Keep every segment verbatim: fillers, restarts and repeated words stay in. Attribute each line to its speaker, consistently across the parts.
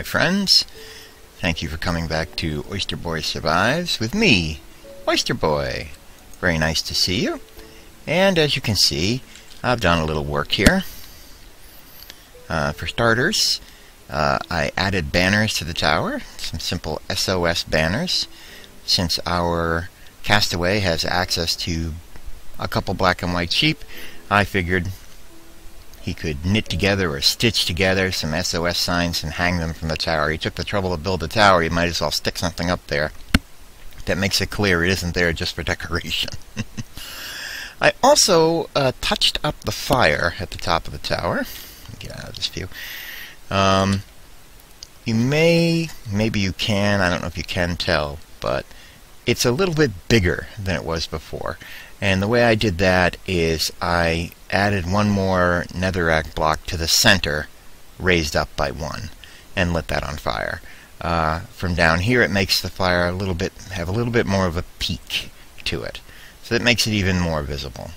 Speaker 1: friends. Thank you for coming back to Oyster Boy Survives with me, Oyster Boy. Very nice to see you. And as you can see, I've done a little work here. Uh, for starters, uh, I added banners to the tower, some simple S O S banners. Since our castaway has access to a couple black and white sheep, I figured he could knit together or stitch together some S O S signs and hang them from the tower. He took the trouble to build the tower, you might as well stick something up there that makes it clear it isn't there just for decoration. I also uh, touched up the fire at the top of the tower. Let me get out of this view. Um, you may, maybe you can, I don't know if you can tell, but it's a little bit bigger than it was before. And the way I did that is I added one more netherrack block to the center, raised up by one, and lit that on fire. Uh, from down here, it makes the fire a little bit have a little bit more of a peak to it, so that makes it even more visible.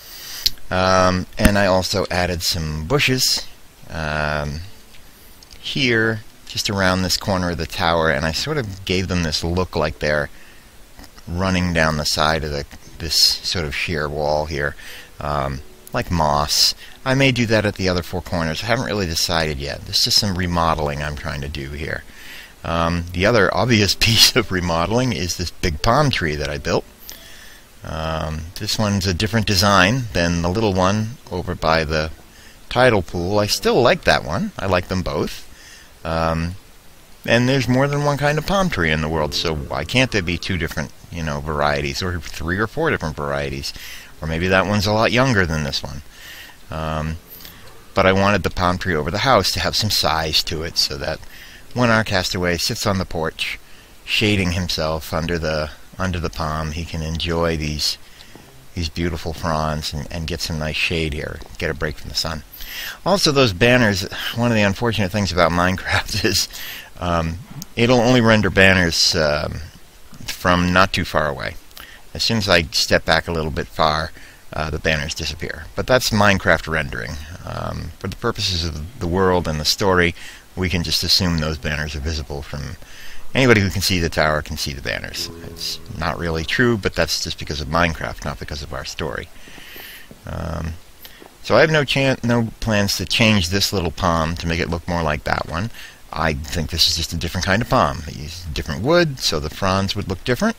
Speaker 1: Um, and I also added some bushes um, here, just around this corner of the tower, and I sort of gave them this look like they're running down the side of the this sort of sheer wall here, um, like moss. I may do that at the other four corners. I haven't really decided yet. This is just some remodeling I'm trying to do here. Um, the other obvious piece of remodeling is this big palm tree that I built. Um, this one's a different design than the little one over by the tidal pool. I still like that one. I like them both. Um, and there's more than one kind of palm tree in the world, so why can't there be two different, you know, varieties, or three or four different varieties? Or maybe that one's a lot younger than this one. Um, but I wanted the palm tree over the house to have some size to it, so that when our castaway sits on the porch, shading himself under the under the palm, he can enjoy these these beautiful fronds and, and get some nice shade here, get a break from the sun. Also, those banners, one of the unfortunate things about Minecraft is um, it'll only render banners um, from not too far away. As soon as I step back a little bit far, uh, the banners disappear. But that's Minecraft rendering. Um, for the purposes of the world and the story, we can just assume those banners are visible from anybody who can see the tower can see the banners. It's not really true, but that's just because of Minecraft, not because of our story. Um, so I have no chance, no plans to change this little palm to make it look more like that one. I think this is just a different kind of palm. I use different wood, so the fronds would look different.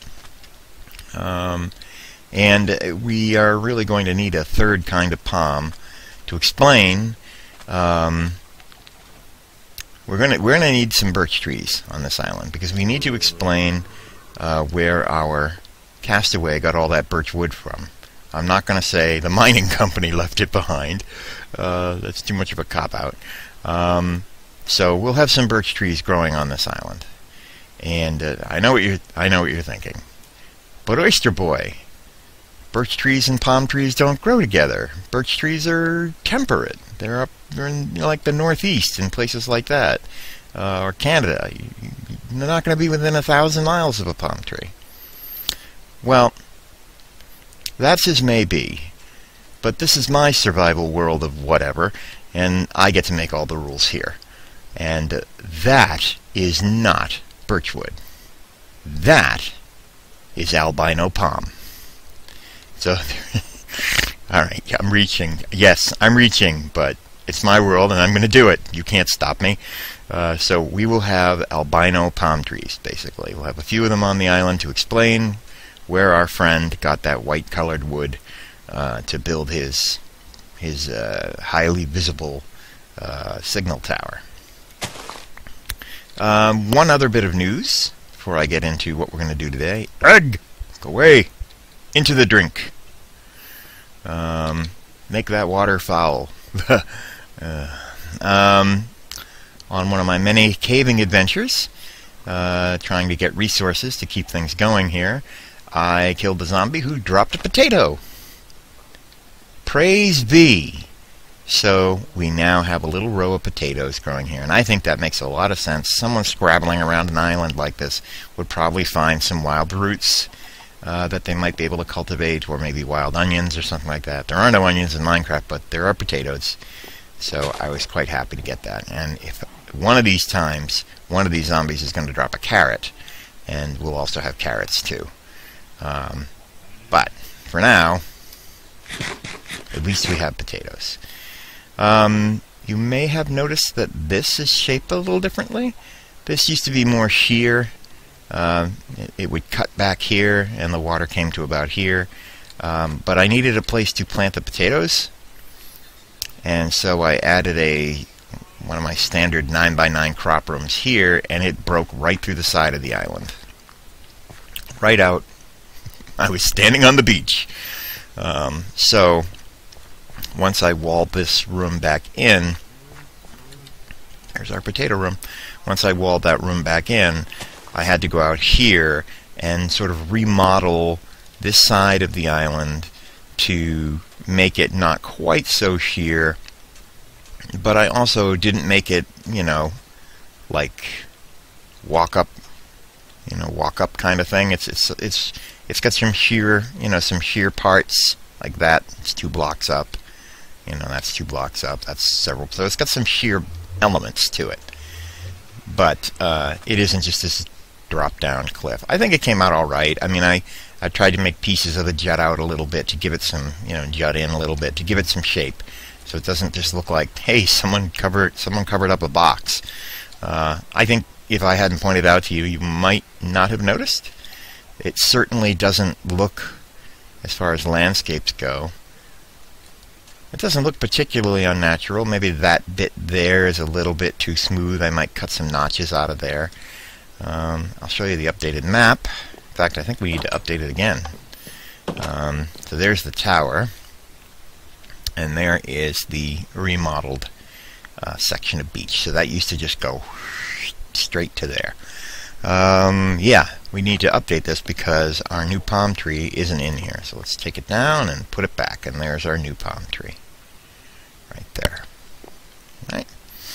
Speaker 1: Um, and we are really going to need a third kind of palm to explain. Um, we're going to we're going to need some birch trees on this island, because we need to explain uh, where our castaway got all that birch wood from. I'm not going to say the mining company left it behind. Uh, that's too much of a cop-out. Um, So we'll have some birch trees growing on this island, and uh, I know what you're I know what you're thinking. But Oyster Boy, birch trees and palm trees don't grow together. Birch trees are temperate. They're up they're in, you know, like the Northeast and places like that, uh, or Canada. You, you, they're not going to be within a thousand miles of a palm tree. Well, that's as may be, but this is my survival world of whatever, and I get to make all the rules here. And uh, that is not birchwood. That is albino palm. So, alright, I'm reaching. Yes, I'm reaching, but it's my world and I'm going to do it. You can't stop me. Uh, so we will have albino palm trees, basically. We'll have a few of them on the island to explain where our friend got that white-colored wood uh, to build his, his uh, highly visible uh, signal tower. Um, one other bit of news before I get into what we're going to do today. Egg! Go away! Into the drink. Um, make that water foul. uh, um, on one of my many caving adventures, uh, trying to get resources to keep things going here, I killed a zombie who dropped a potato. Praise be! So we now have a little row of potatoes growing here, and I think that makes a lot of sense. Someone scrabbling around an island like this would probably find some wild roots uh, that they might be able to cultivate, or maybe wild onions or something like that. There are no onions in Minecraft, but there are potatoes. So I was quite happy to get that. And if one of these times one of these zombies is going to drop a carrot, and we'll also have carrots too. Um, but for now, at least we have potatoes. Um, you may have noticed that this is shaped a little differently. This used to be more sheer. Uh, it, it would cut back here, and the water came to about here. Um, but I needed a place to plant the potatoes, and so I added a one of my standard nine by nine crop rooms here, and it broke right through the side of the island. Right out. I was standing on the beach. Um, so once I walled this room back in, there's our potato room. Once I walled that room back in, I had to go out here and sort of remodel this side of the island to make it not quite so sheer, but I also didn't make it, you know, like walk up, you know, walk up kind of thing. It's it's it's it's got some sheer, you know, some sheer parts like that. It's two blocks up. You know, that's two blocks up. That's several. So it's got some sheer elements to it, but uh, it isn't just this drop down cliff. I think it came out all right. I mean, I I tried to make pieces of the jut out a little bit to give it some, you know, jut in a little bit to give it some shape, so it doesn't just look like, hey, someone covered someone covered up a box. Uh, I think if I hadn't pointed out to you, you might not have noticed. It certainly doesn't look, as far as landscapes go, it doesn't look particularly unnatural. Maybe that bit there is a little bit too smooth. I might cut some notches out of there. Um, I'll show you the updated map. In fact, I think we need to update it again. Um, so there's the tower, and there is the remodeled uh, section of beach. So that used to just go straight to there. Um, yeah, we need to update this because our new palm tree isn't in here. So let's take it down and put it back, and there's our new palm tree. Right there. Right.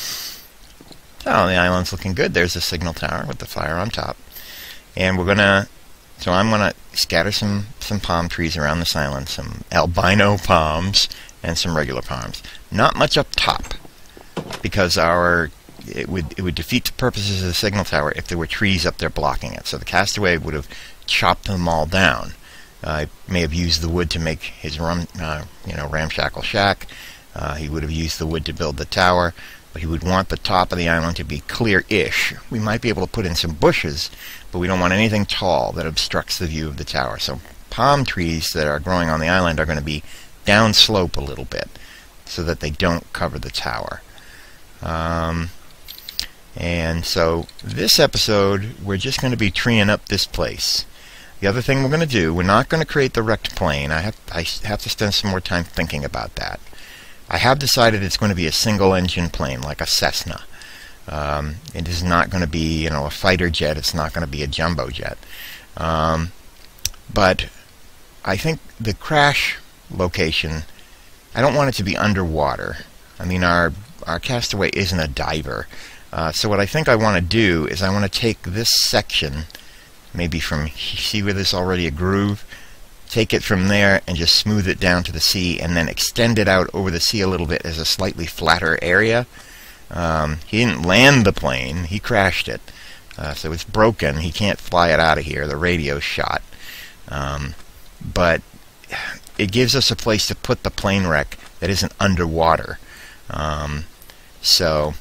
Speaker 1: So the island's looking good. There's the signal tower with the fire on top. And we're gonna, so I'm gonna scatter some, some palm trees around this island, some albino palms and some regular palms. Not much up top, because our it would it would defeat the purposes of the signal tower if there were trees up there blocking it. So the castaway would have chopped them all down. Uh, he may have used the wood to make his rum, uh, you know, ramshackle shack. Uh, he would have used the wood to build the tower, but he would want the top of the island to be clear-ish. We might be able to put in some bushes, but we don't want anything tall that obstructs the view of the tower. So palm trees that are growing on the island are going to be downslope a little bit so that they don't cover the tower. Um, and so this episode, we're just going to be treeing up this place. The other thing we're going to do, we're not going to create the wrecked plane. I have, I have to spend some more time thinking about that. I have decided it's going to be a single-engine plane, like a Cessna. Um, it is not going to be, you know, a fighter jet. It's not going to be a jumbo jet. Um, but I think the crash location, I don't want it to be underwater. I mean, our our castaway isn't a diver. Uh, so what I think I want to do is I want to take this section, maybe from, see where there's already a groove, take it from there and just smooth it down to the sea, and then extend it out over the sea a little bit as a slightly flatter area. Um, he didn't land the plane, he crashed it. Uh, so it's broken, he can't fly it out of here, the radio's shot. Um, but it gives us a place to put the plane wreck that isn't underwater. Um, so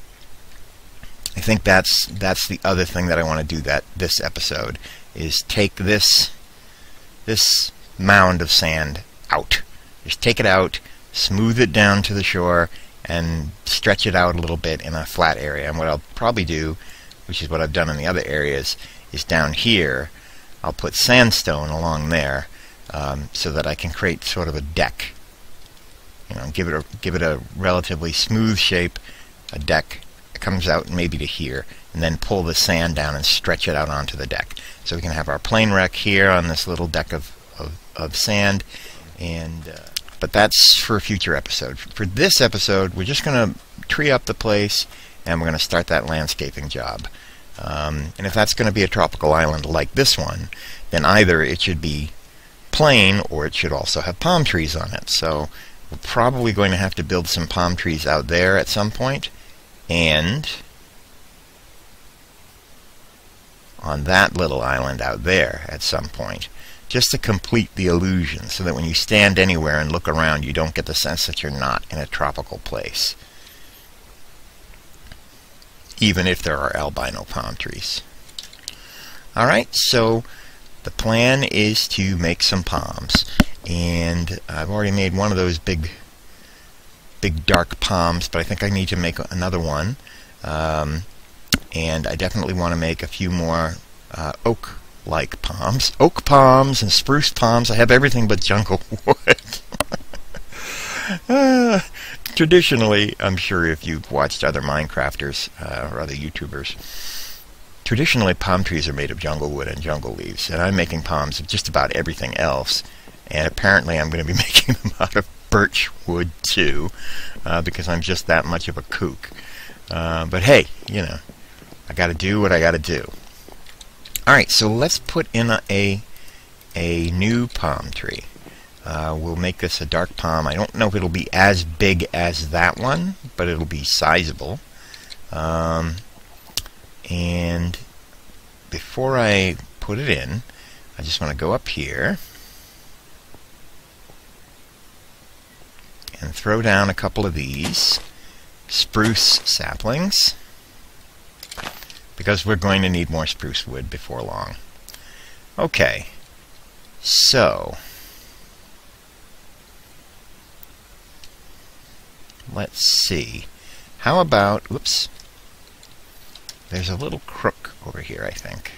Speaker 1: I think that's that's the other thing that I want to do that this episode, is take this this mound of sand out. Just take it out, smooth it down to the shore, and stretch it out a little bit in a flat area. And what I'll probably do, which is what I've done in the other areas, is down here I'll put sandstone along there, um, so that I can create sort of a deck. You know, give it a give it a relatively smooth shape, a deck that comes out maybe to here, and then pull the sand down and stretch it out onto the deck. So we can have our plane wreck here on this little deck of of, of sand, and uh, but that's for a future episode. For this episode, we're just going to tree up the place, and we're going to start that landscaping job. Um, and if that's going to be a tropical island like this one, then either it should be plain or it should also have palm trees on it. So we're probably going to have to build some palm trees out there at some point, and on that little island out there at some point, just to complete the illusion, so that when you stand anywhere and look around, you don't get the sense that you're not in a tropical place, even if there are albino palm trees. Alright, so the plan is to make some palms, and I've already made one of those big big dark palms, but I think I need to make another one, um, and I definitely want to make a few more uh, oak-like palms. Oak palms and spruce palms. I have everything but jungle wood. uh, traditionally, I'm sure if you've watched other Minecrafters uh, or other YouTubers, traditionally palm trees are made of jungle wood and jungle leaves, and I'm making palms of just about everything else, and apparently I'm going to be making them out of birch wood too, uh, because I'm just that much of a kook. Uh, but hey, you know, I gotta do what I gotta do. Alright, so let's put in a, a, a new palm tree. Uh, we'll make this a dark palm. I don't know if it'll be as big as that one, but it'll be sizable. Um, and before I put it in, I just want to go up here and throw down a couple of these spruce saplings, because we're going to need more spruce wood before long. Okay, so let's see. How about, whoops, there's a little crook over here, I think.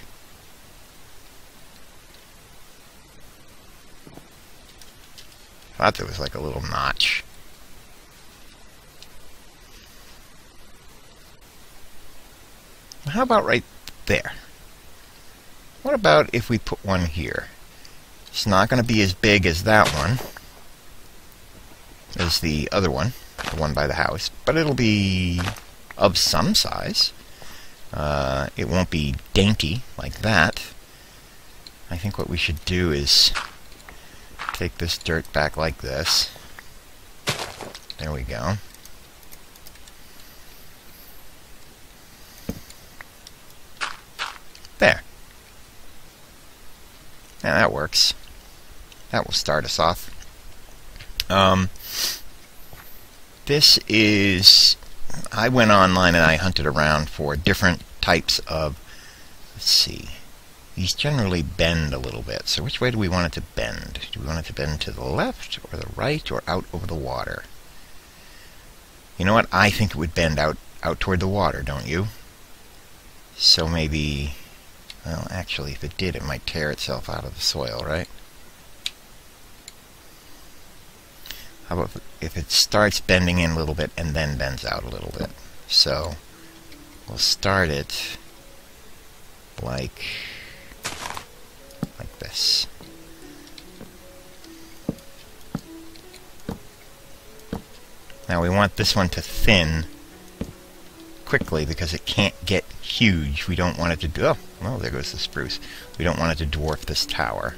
Speaker 1: I thought there was like a little notch. How about right there? What about if we put one here? It's not going to be as big as that one, as the other one, the one by the house, but it'll be of some size. Uh, it won't be dainty like that. I think what we should do is take this dirt back like this. There we go. There. Yeah, that works. That will start us off. Um, this is... I went online and I hunted around for different types of... Let's see. These generally bend a little bit. So which way do we want it to bend? Do we want it to bend to the left or the right or out over the water? You know what? I think it would bend out, out toward the water, don't you? So maybe... Well, actually, if it did, it might tear itself out of the soil, right? How about if it starts bending in a little bit and then bends out a little bit? So, we'll start it like, like this. Now we want this one to thin quickly because it can't get huge. We don't want it to do... Oh, well, there goes the spruce. We don't want it to dwarf this tower.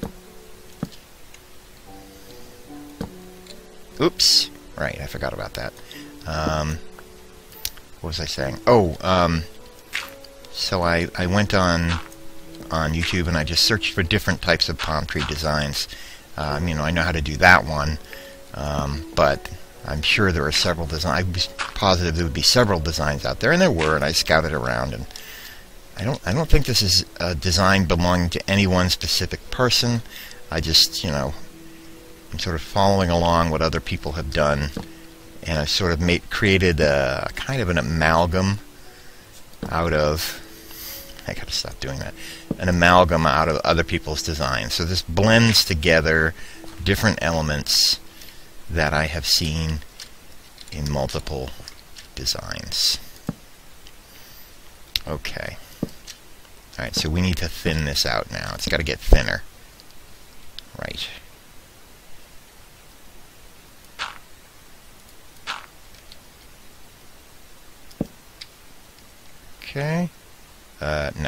Speaker 1: Oops. Right, I forgot about that. Um, what was I saying? Oh, um, so I, I went on on YouTube and I just searched for different types of palm tree designs. Um, you know, I know how to do that one, um, but I'm sure there are several designs. I was positive there would be several designs out there, and there were, and I scouted around, and I don't I don't think this is a design belonging to any one specific person. I just, you know, I'm sort of following along what other people have done, and I've sort of made created a kind of an amalgam out of... I gotta stop doing that. An amalgam out of other people's designs. So this blends together different elements that I have seen in multiple designs. Okay. Alright, so we need to thin this out now. It's got to get thinner. Right. Okay. Uh, no.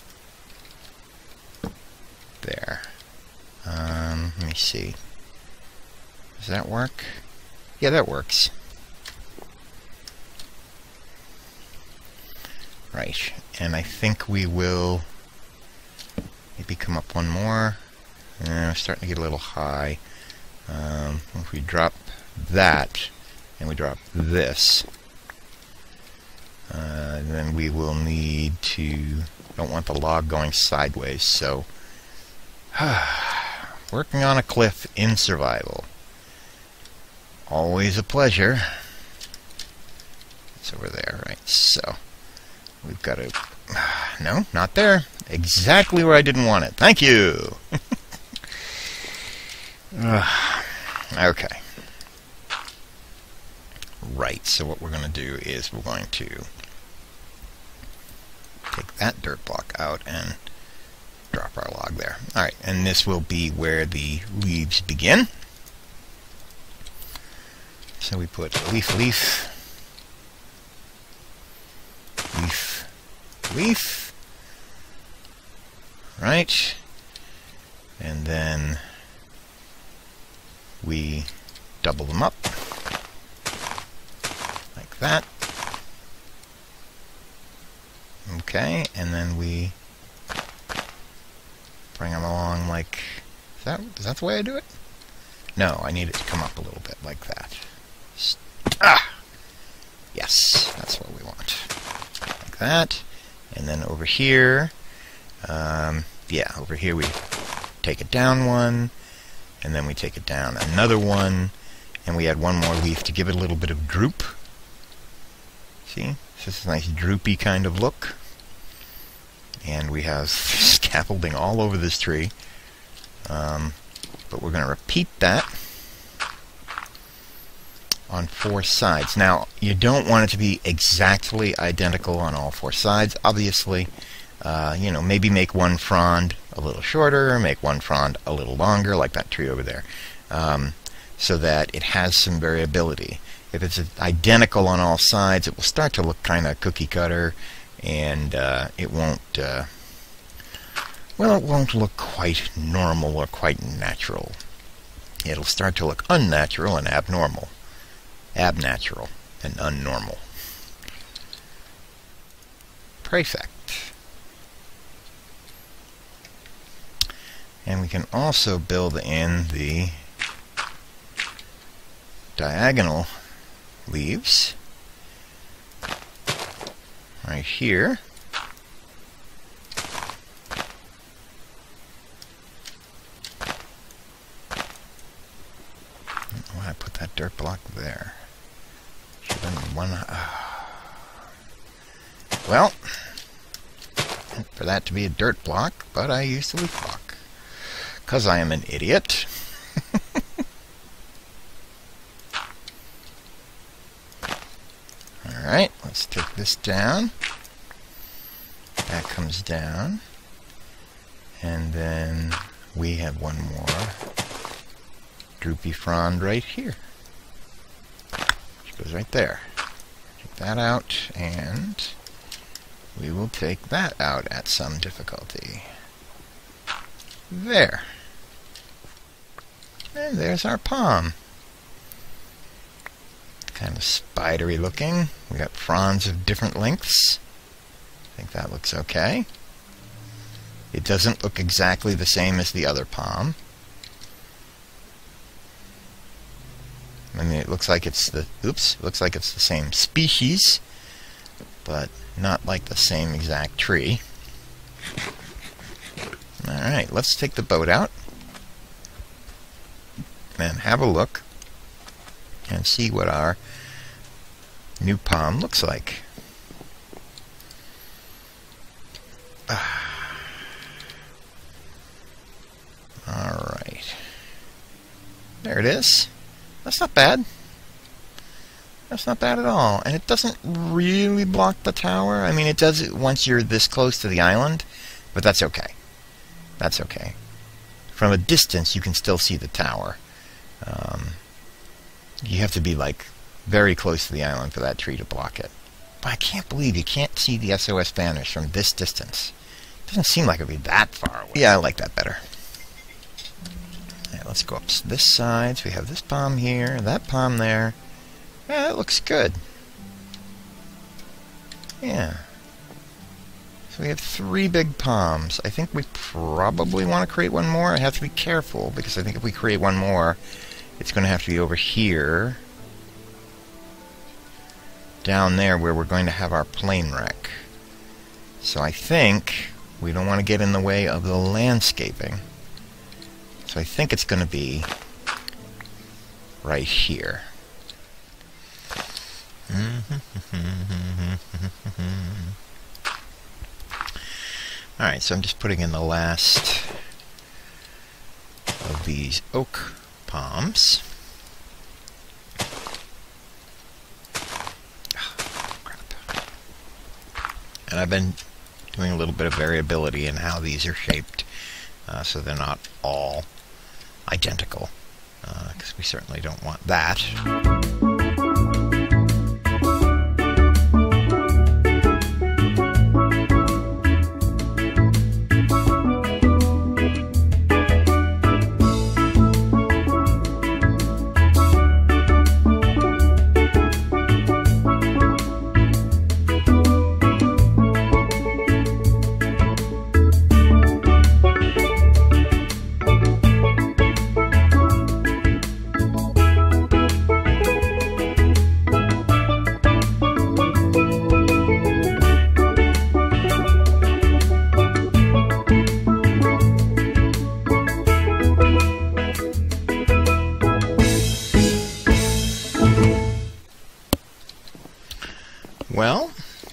Speaker 1: There. Um, let me see. Does that work? Yeah, that works. Right. And I think we will Maybe come up one more. Uh, starting to get a little high. Um, if we drop that, and we drop this, uh, then we will need to... Don't want the log going sideways, so... Working on a cliff in survival. Always a pleasure. It's over there, right? So, we've got to... No, not there. Exactly where I didn't want it. Thank you! Okay. Right, so what we're going to do is we're going to take that dirt block out and drop our log there. Alright, and this will be where the leaves begin. So we put leaf, leaf, leaf, leaf, right, and then we double them up like that. Okay, and then we bring them along like, is that, is that the way I do it? No, I need it to come up a little bit like that. Ah! Yes, that's what we want. Like that. And then over here, um, yeah, over here we take it down one, and then we take it down another one, and we add one more leaf to give it a little bit of droop. See? This is a nice droopy kind of look. And we have scaffolding all over this tree. Um, but we're going to repeat that on four sides. Now, you don't want it to be exactly identical on all four sides, obviously. Uh, you know, maybe make one frond a little shorter, make one frond a little longer, like that tree over there, um, so that it has some variability. If it's identical on all sides, it will start to look kind of cookie cutter, and uh, it won't, uh, well, it won't look quite normal or quite natural. It'll start to look unnatural and abnormal. Abnatural and unnormal. Perfect. And we can also build in the diagonal leaves right here. Why I put that dirt block there? Should have been one. Uh, well, for that to be a dirt block, but I used a leaf block. Because I am an idiot. Alright, let's take this down. That comes down. And then we have one more droopy frond right here. Which goes right there. Take that out, and we will take that out at some difficulty. There. And there's our palm. Kind of spidery looking. We got fronds of different lengths. I think that looks okay. It doesn't look exactly the same as the other palm. I mean, it looks like it's the, oops, it looks like it's the same species, but not like the same exact tree. Alright, let's take the boat out and have a look and see what our new palm looks like. Alright. There it is. That's not bad. That's not bad at all. And it doesn't really block the tower. I mean, it does it once you're this close to the island, but that's okay. That's okay. From a distance, you can still see the tower. Um, you have to be, like, very close to the island for that tree to block it. But I can't believe you can't see the S O S banners from this distance. It doesn't seem like it would be that far away. Yeah, I like that better. Right, let's go up this side. So we have this palm here, that palm there. Yeah, that looks good. Yeah. So we have three big palms. I think we probably want to create one more. I have to be careful, because I think if we create one more, it's going to have to be over here. Down there where we're going to have our plane wreck. So I think we don't want to get in the way of the landscaping. So I think it's going to be right here. Alright, so I'm just putting in the last of these oak palms. Oh, crap. And I've been doing a little bit of variability in how these are shaped, uh, so they're not all identical, because uh, we certainly don't want that. Well,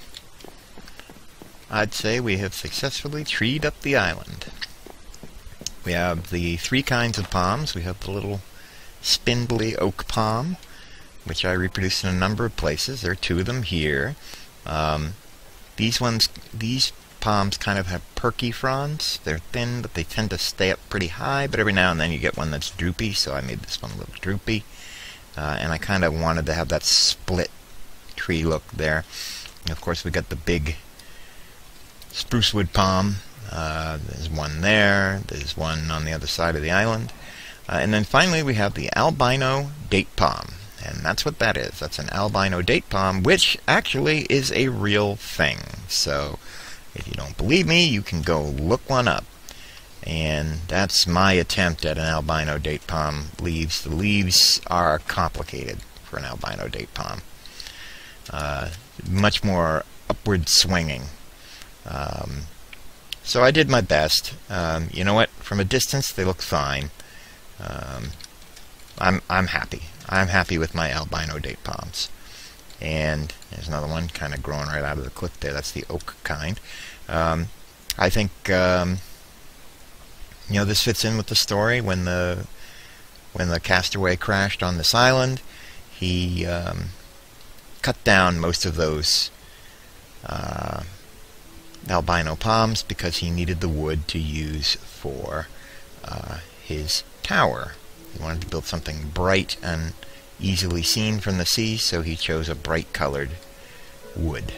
Speaker 1: I'd say we have successfully treed up the island. We have the three kinds of palms. We have the little spindly oak palm, which I reproduced in a number of places. There are two of them here. Um, these ones, these palms kind of have perky fronds. They're thin, but they tend to stay up pretty high, but every now and then you get one that's droopy, so I made this one a little droopy. Uh, and I kind of wanted to have that split tree look there. And of course we got the big spruce wood palm. Uh, there's one there. There's one on the other side of the island. Uh, and then finally we have the albino date palm. And that's what that is. That's an albino date palm, which actually is a real thing. So if you don't believe me, you can go look one up. And that's my attempt at an albino date palm leaves. The leaves are complicated for an albino date palm. Uh, much more upward swinging. Um, so I did my best. Um, you know what? From a distance, they look fine. Um, I'm I'm happy. I'm happy with my albino date palms. And there's another one kind of growing right out of the cliff there. That's the oak kind. Um, I think um, you know, this fits in with the story. When the when the castaway crashed on this island, he um, cut down most of those uh, albino palms because he needed the wood to use for uh, his tower. He wanted to build something bright and easily seen from the sea, so he chose a bright colored wood.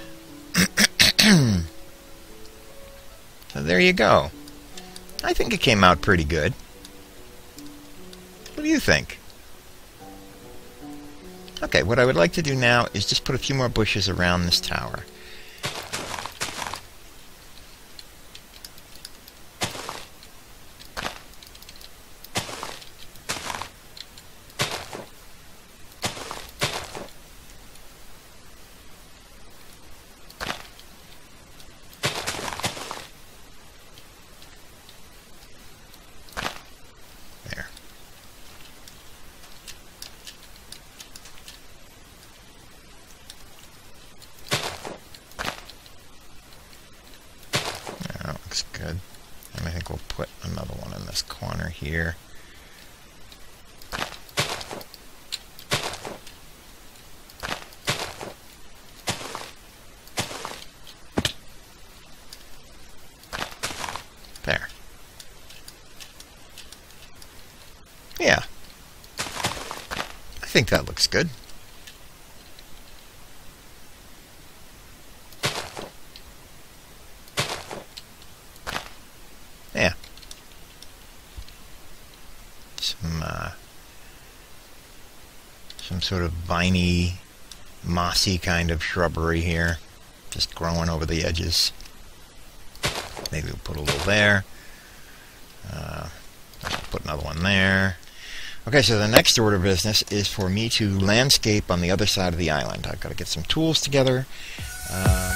Speaker 1: So there you go. I think it came out pretty good. What do you think? Okay, what I would like to do now is just put a few more bushes around this tower. Looks good. And I think we'll put another one in this corner here. There. Yeah. I think that looks good. Yeah. Some, uh, some sort of viney, mossy kind of shrubbery here, just growing over the edges. Maybe we'll put a little there. Uh, I'll put another one there. Okay, so the next order of business is for me to landscape on the other side of the island. I've got to get some tools together. Um,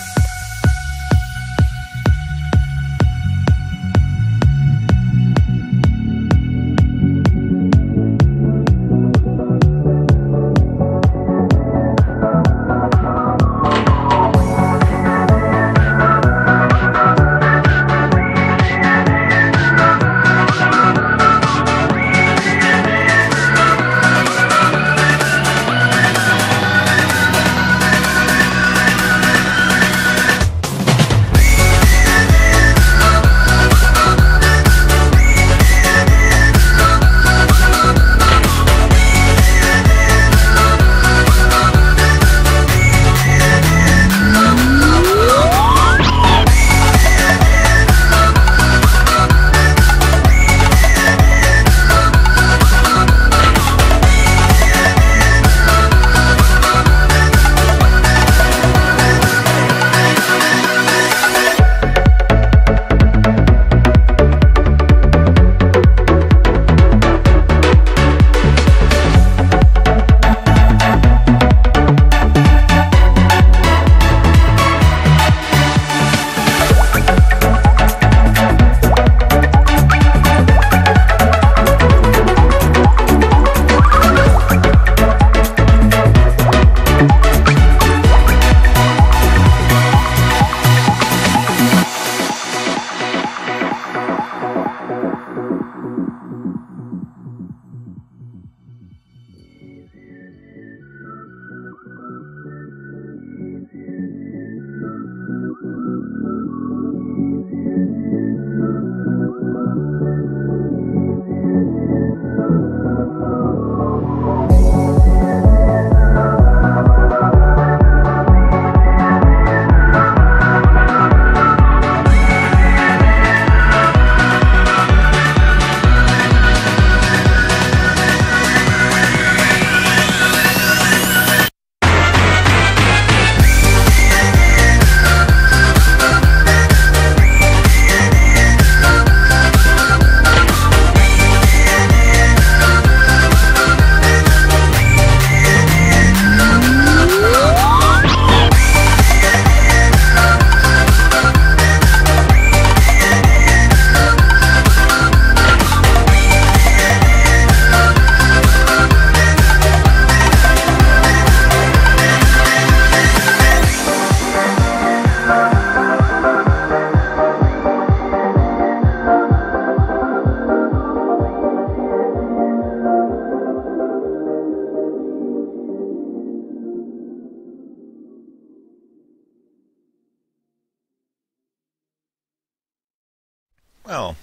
Speaker 1: Well,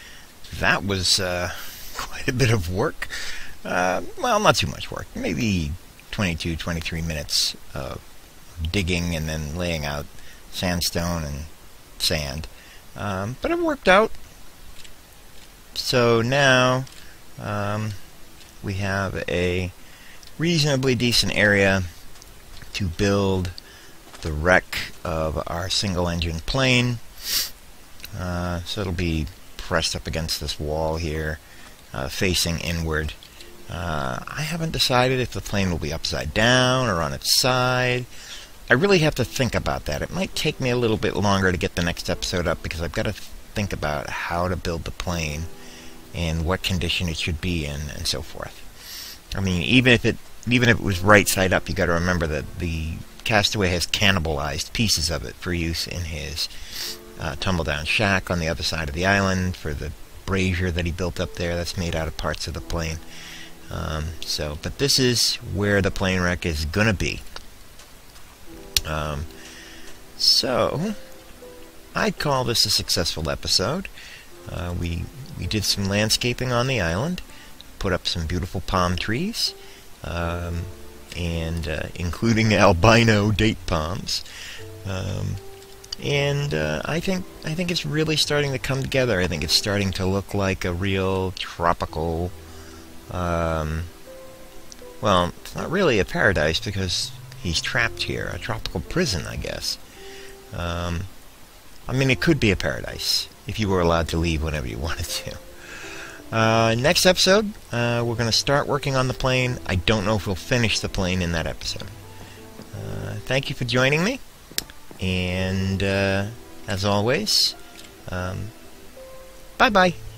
Speaker 1: that was uh, quite a bit of work. Uh, well, not too much work. Maybe twenty-two, twenty-three minutes of digging and then laying out sandstone and sand. Um, but it worked out. So now um, we have a reasonably decent area to build the wreck of our single-engine plane. Uh, so it'll be pressed up against this wall here, uh, facing inward. Uh, I haven't decided if the plane will be upside down or on its side. I really have to think about that. It might take me a little bit longer to get the next episode up because I've got to think about how to build the plane and what condition it should be in and so forth. I mean, even if it even if it was right side up, you got to remember that the Castaway has cannibalized pieces of it for use in his uh, tumble-down shack on the other side of the island, for the brazier that he built up there that's made out of parts of the plane. Um, so, but this is where the plane wreck is gonna be. Um, so, I'd call this a successful episode. Uh, we we did some landscaping on the island, put up some beautiful palm trees, um, and uh, including albino date palms. Um, and uh, I think I think it's really starting to come together. I think it's starting to look like a real tropical. Um, well, it's not really a paradise because he's trapped here, a tropical prison, I guess. Um, I mean, it could be a paradise if you were allowed to leave whenever you wanted to. Uh, next episode, uh, we're going to start working on the plane. I don't know if we'll finish the plane in that episode. Uh, thank you for joining me. And uh, as always, um, bye-bye.